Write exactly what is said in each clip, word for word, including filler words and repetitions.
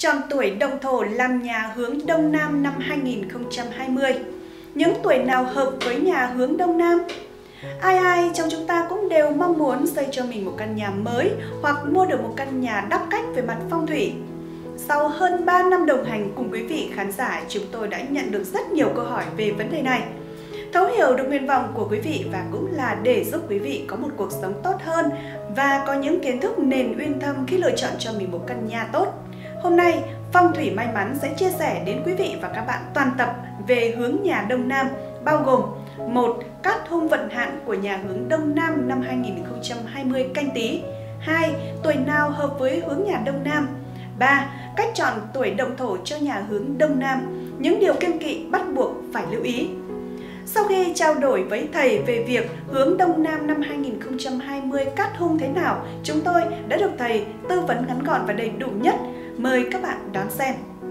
Chọn tuổi Động Thổ làm nhà hướng Đông Nam năm hai nghìn không trăm hai mươi. Những tuổi nào hợp với nhà hướng Đông Nam? Ai ai trong chúng ta cũng đều mong muốn xây cho mình một căn nhà mới hoặc mua được một căn nhà đắp cách về mặt phong thủy. Sau hơn ba năm đồng hành cùng quý vị khán giả, chúng tôi đã nhận được rất nhiều câu hỏi về vấn đề này. Thấu hiểu được nguyện vọng của quý vị và cũng là để giúp quý vị có một cuộc sống tốt hơn và có những kiến thức nền uyên thâm khi lựa chọn cho mình một căn nhà tốt. Hôm nay, Phong thủy may mắn sẽ chia sẻ đến quý vị và các bạn toàn tập về hướng nhà Đông Nam, bao gồm một. Cát hung vận hạn của nhà hướng Đông Nam năm hai nghìn không trăm hai mươi Canh Tý. hai. Tuổi nào hợp với hướng nhà Đông Nam. ba. Cách chọn tuổi Động Thổ cho nhà hướng Đông Nam. Những điều kiêng kỵ bắt buộc phải lưu ý. Sau khi trao đổi với thầy về việc hướng Đông Nam năm hai nghìn không trăm hai mươi cát hung thế nào, chúng tôi đã được thầy tư vấn ngắn gọn và đầy đủ nhất. Mời các bạn đón xem.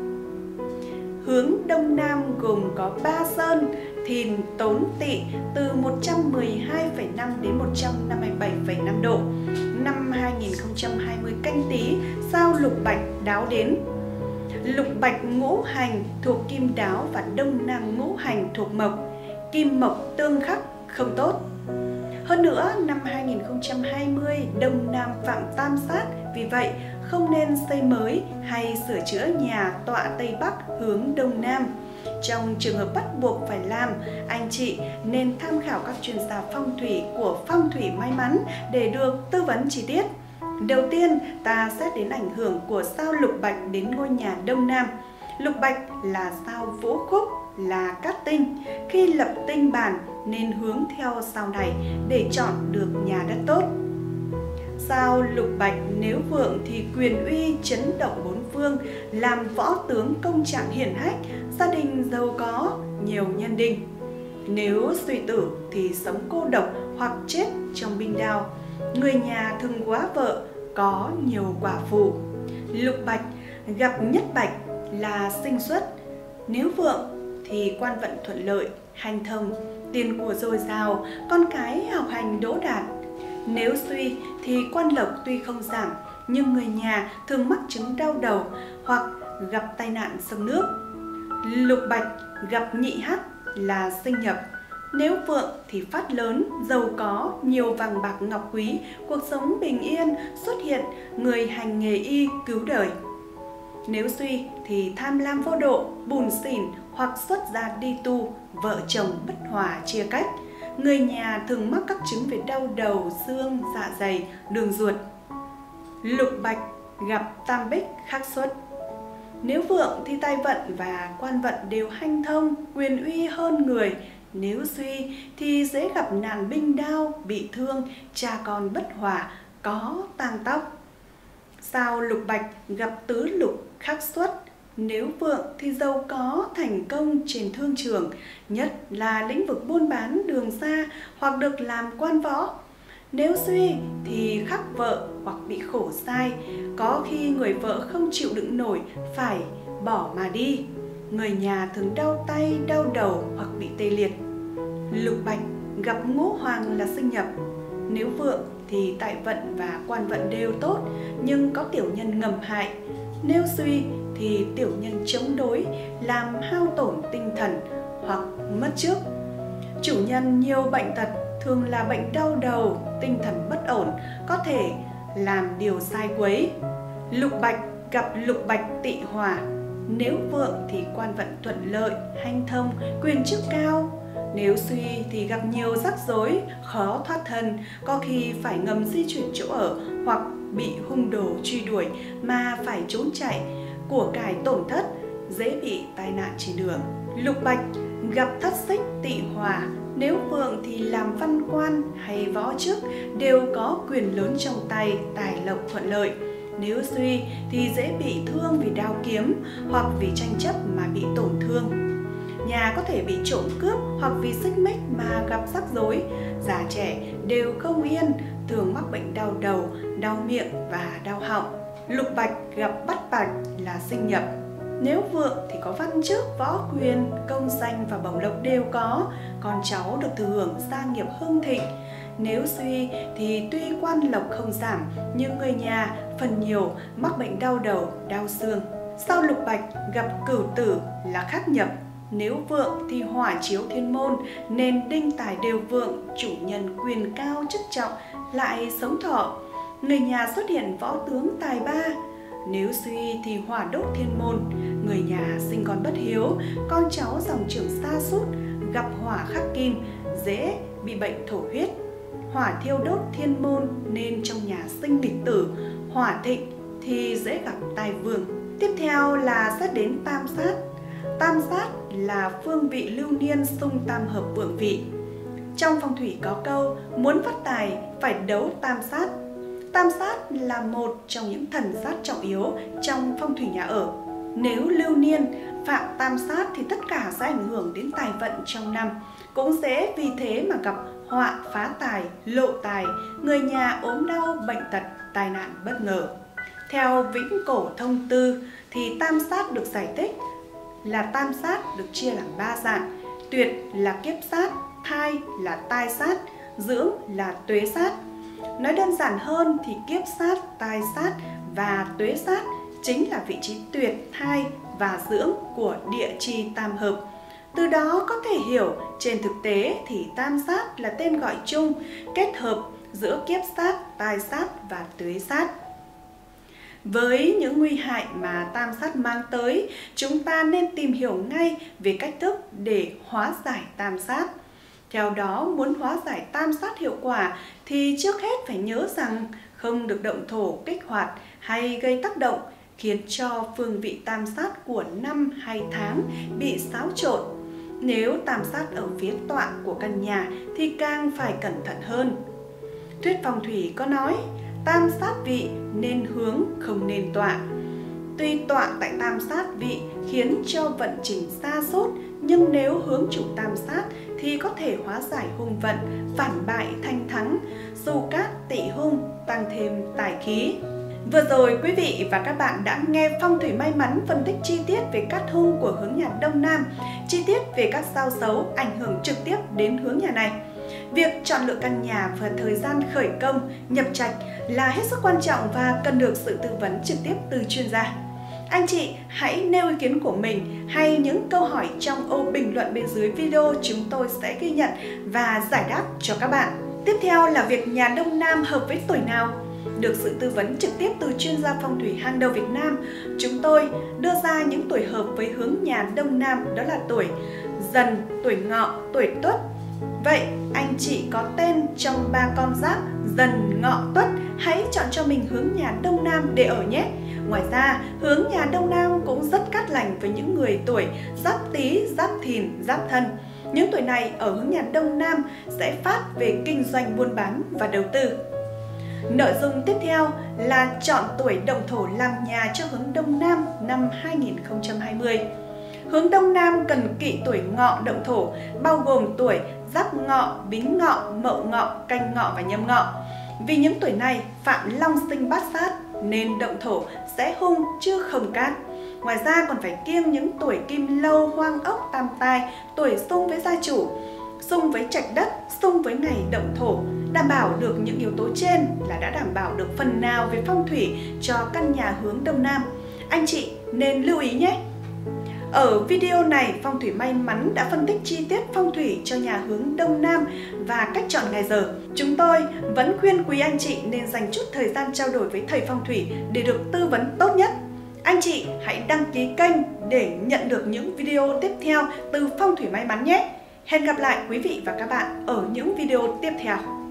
Hướng Đông Nam gồm có ba sơn Thìn, Tốn, Tỵ từ một trăm mười hai phẩy năm đến một trăm năm mươi bảy phẩy năm độ. Năm hai nghìn không trăm hai mươi Canh Tý, sao Lục Bạch đáo đến. Lục Bạch ngũ hành thuộc Kim Đáo và Đông Nam ngũ hành thuộc Mộc. Kim Mộc tương khắc không tốt. Hơn nữa, năm hai nghìn không trăm hai mươi Đông Nam phạm tam sát, vì vậy không nên xây mới hay sửa chữa nhà tọa Tây Bắc hướng Đông Nam. Trong trường hợp bắt buộc phải làm, anh chị nên tham khảo các chuyên gia phong thủy của Phong thủy may mắn để được tư vấn chi tiết. Đầu tiên, ta xét đến ảnh hưởng của sao Lục Bạch đến ngôi nhà Đông Nam. Lục Bạch là sao Vũ Khúc, là cát tinh. Khi lập tinh bản nên hướng theo sao này để chọn được nhà đất tốt. Sao Lục Bạch nếu vượng thì quyền uy chấn động bốn phương, làm võ tướng công trạng hiển hách, gia đình giàu có, nhiều nhân đinh. Nếu suy tử thì sống cô độc hoặc chết trong binh đao. Người nhà thường quá vợ, có nhiều quả phụ. Lục Bạch gặp nhất bạch là sinh xuất. Nếu vượng thì quan vận thuận lợi, hanh thông, tiền của dồi dào, con cái học hành đỗ đạt. Nếu suy thì quan lộc tuy không giảm, nhưng người nhà thường mắc chứng đau đầu hoặc gặp tai nạn sông nước. Lục Bạch gặp nhị hắc là sinh nhập. Nếu vượng thì phát lớn, giàu có, nhiều vàng bạc ngọc quý, cuộc sống bình yên, xuất hiện người hành nghề y cứu đời. Nếu suy thì tham lam vô độ, bùn xỉn hoặc xuất gia đi tu, vợ chồng bất hòa chia cách. Người nhà thường mắc các chứng về đau đầu, xương, dạ dày, đường ruột. Lục Bạch gặp tam bích khắc xuất. Nếu vượng thì tài vận và quan vận đều hanh thông, quyền uy hơn người. Nếu suy thì dễ gặp nạn binh đao, bị thương, cha con bất hòa, có tang tóc. Sao Lục Bạch gặp tứ lục khắc xuất. Nếu vượng thì giàu có, thành công trên thương trường, nhất là lĩnh vực buôn bán, đường xa hoặc được làm quan võ. Nếu suy thì khắc vợ hoặc bị khổ sai, có khi người vợ không chịu đựng nổi phải bỏ mà đi. Người nhà thường đau tay, đau đầu hoặc bị tê liệt. Lục Bạch gặp ngũ hoàng là sinh nhập. Nếu vượng thì tại vận và quan vận đều tốt, nhưng có tiểu nhân ngầm hại. Nếu suy thì tiểu nhân chống đối, làm hao tổn tinh thần hoặc mất trước. Chủ nhân nhiều bệnh tật, thường là bệnh đau đầu, tinh thần bất ổn, có thể làm điều sai quấy. Lục Bạch gặp Lục Bạch tỵ hỏa. Nếu vượng thì quan vận thuận lợi, hanh thông, quyền chức cao. Nếu suy thì gặp nhiều rắc rối, khó thoát thân, có khi phải ngầm di chuyển chỗ ở hoặc bị hung đồ truy đuổi mà phải trốn chạy, của cải tổn thất, dễ bị tai nạn trên đường. Lục Bạch gặp thất xích tỵ hỏa. Nếu vượng thì làm văn quan hay võ chức đều có quyền lớn trong tay, tài lộc thuận lợi. Nếu suy thì dễ bị thương vì đao kiếm hoặc vì tranh chấp mà bị tổn thương. Nhà có thể bị trộm cướp hoặc vì xích mích mà gặp rắc rối. Già trẻ đều không yên, thường mắc bệnh đau đầu, đau miệng và đau họng. Lục Bạch gặp bắt bạch là sinh nhập. Nếu vượng thì có văn chức, võ quyền, công danh và bổng lộc đều có. Con cháu được thừa hưởng gia nghiệp hưng thịnh. nếu suy thì tuy quan lộc không giảm, nhưng người nhà phần nhiều mắc bệnh đau đầu, đau xương. Sau lục bạch gặp cửu tử là khắc nhập. Nếu vượng thì hỏa chiếu thiên môn, nên đinh tài đều vượng, chủ nhân quyền cao chức trọng, lại sống thọ. Người nhà xuất hiện võ tướng tài ba. Nếu suy thì hỏa đốt thiên môn, người nhà sinh con bất hiếu, con cháu dòng trưởng sa sút, gặp hỏa khắc kim, dễ bị bệnh thổ huyết. Hỏa thiêu đốt thiên môn nên trong nhà sinh nghịch tử, hỏa thịnh thì dễ gặp tai vương. Tiếp theo là xét đến tam sát. Tam sát là phương vị lưu niên xung tam hợp vượng vị. Trong phong thủy có câu muốn phát tài phải đấu tam sát. Tam sát là một trong những thần sát trọng yếu trong phong thủy nhà ở. Nếu lưu niên phạm tam sát thì tất cả sẽ ảnh hưởng đến tài vận trong năm. Cũng dễ vì thế mà gặp họa phá tài, lộ tài, người nhà ốm đau, bệnh tật, tai nạn bất ngờ. Theo Vĩnh Cổ Thông Tư thì tam sát được giải thích là tam sát được chia làm ba dạng. Tuyệt là kiếp sát, thai là tai sát, dưỡng là tuế sát. Nói đơn giản hơn thì kiếp sát, tai sát và tuế sát chính là vị trí tuyệt, thai và dưỡng của địa chi tam hợp. Từ đó có thể hiểu trên thực tế thì tam sát là tên gọi chung kết hợp giữa kiếp sát, tai sát và tuế sát. Với những nguy hại mà tam sát mang tới, chúng ta nên tìm hiểu ngay về cách thức để hóa giải tam sát. Theo đó, muốn hóa giải tam sát hiệu quả thì trước hết phải nhớ rằng không được động thổ kích hoạt hay gây tác động khiến cho phương vị tam sát của năm hay tháng bị xáo trộn. Nếu tam sát ở phía tọa của căn nhà thì càng phải cẩn thận hơn. Thuyết phong thủy có nói tam sát vị nên hướng không nên tọa. Tuy tọa tại tam sát vị khiến cho vận trình sa sút, nhưng nếu hướng chủ tam sát thì có thể hóa giải hung vận, phản bại thanh thắng, dù cát tỵ hung, tăng thêm tài khí. Vừa rồi quý vị và các bạn đã nghe phong thủy may mắn phân tích chi tiết về cát hung của hướng nhà Đông Nam, chi tiết về các sao xấu ảnh hưởng trực tiếp đến hướng nhà này. Việc chọn lựa căn nhà và thời gian khởi công, nhập trạch là hết sức quan trọng và cần được sự tư vấn trực tiếp từ chuyên gia. Anh chị hãy nêu ý kiến của mình hay những câu hỏi trong ô bình luận bên dưới video, chúng tôi sẽ ghi nhận và giải đáp cho các bạn. Tiếp theo là việc nhà Đông Nam hợp với tuổi nào? Được sự tư vấn trực tiếp từ chuyên gia phong thủy hàng đầu Việt Nam, chúng tôi đưa ra những tuổi hợp với hướng nhà Đông Nam, đó là tuổi Dần, tuổi Ngọ, tuổi Tuất. Vậy anh chị có tên trong ba con giáp Dần, Ngọ, Tuất, hãy chọn cho mình hướng nhà Đông Nam để ở nhé. Ngoài ra, hướng nhà Đông Nam cũng rất cát lành với những người tuổi Giáp Tý, Giáp Thìn, Giáp Thân. Những tuổi này ở hướng nhà Đông Nam sẽ phát về kinh doanh buôn bán và đầu tư. Nội dung tiếp theo là chọn tuổi động thổ làm nhà cho hướng Đông Nam năm hai nghìn không trăm hai mươi. Hướng Đông Nam cần kỵ tuổi Ngọ động thổ, bao gồm tuổi Giáp Ngọ, Bính Ngọ, Mậu Ngọ, Canh Ngọ và Nhâm Ngọ. Vì những tuổi này phạm long sinh bát sát nên động thổ sẽ hung chứ không cát. Ngoài ra còn phải kiêng những tuổi Kim Lâu, Hoang Ốc, Tam Tai, tuổi xung với gia chủ, xung với trạch đất, xung với ngày động thổ. Đảm bảo được những yếu tố trên là đã đảm bảo được phần nào về phong thủy cho căn nhà hướng Đông Nam. Anh chị nên lưu ý nhé! Ở video này, Phong thủy may mắn đã phân tích chi tiết phong thủy cho nhà hướng Đông Nam và cách chọn ngày giờ. Chúng tôi vẫn khuyên quý anh chị nên dành chút thời gian trao đổi với thầy phong thủy để được tư vấn tốt nhất. Anh chị hãy đăng ký kênh để nhận được những video tiếp theo từ Phong thủy may mắn nhé! Hẹn gặp lại quý vị và các bạn ở những video tiếp theo.